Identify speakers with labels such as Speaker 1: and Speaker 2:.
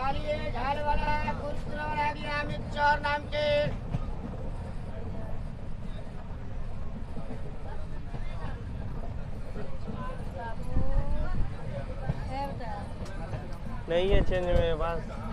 Speaker 1: वाली झाल वाला कुरकुरा वाला गया मिक्सचर नाम के
Speaker 2: नहीं है चेंज मेरे पास।